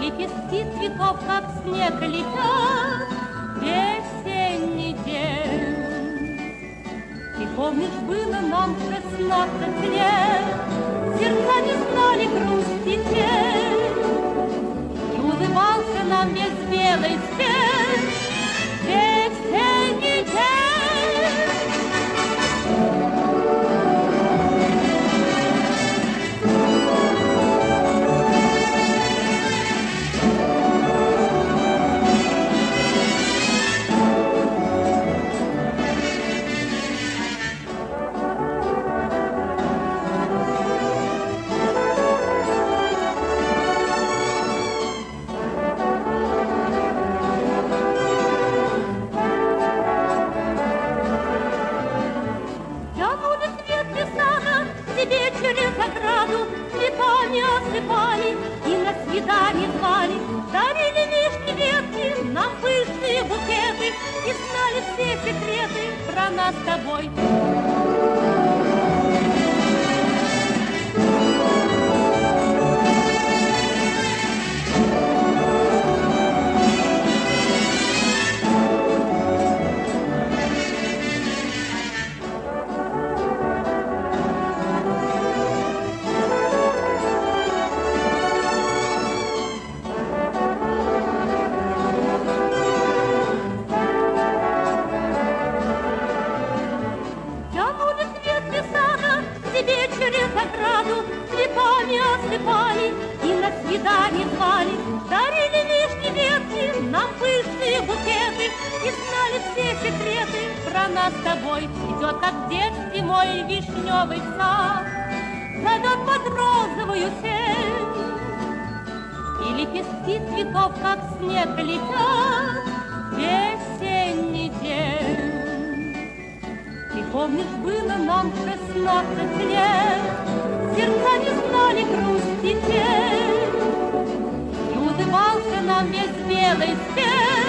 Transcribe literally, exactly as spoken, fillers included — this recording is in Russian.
лепестки цветов, как снег, летят в весенний день. Ты помнишь, было нам шестнадцать лет, сердца не знали грусти тень, и улыбался нам весь белый свет весенний день. Цветами осыпали и на свидание звали, дарили вишни ветки, нам пышные букеты, и знали все секреты про нас с тобой. Цветами осыпали и на свидание звали, дарили вишни ветки, нам пышные букеты, и знали все секреты про нас с тобой. Идет, как в детстве, мой вишневый сад, зовет под розовую сень, и лепестки цветов, как снег, летят в весенний день. Ты помнишь, было нам шестнадцать лет, сердца не знали грусти тень, и улыбался нам весь белый свет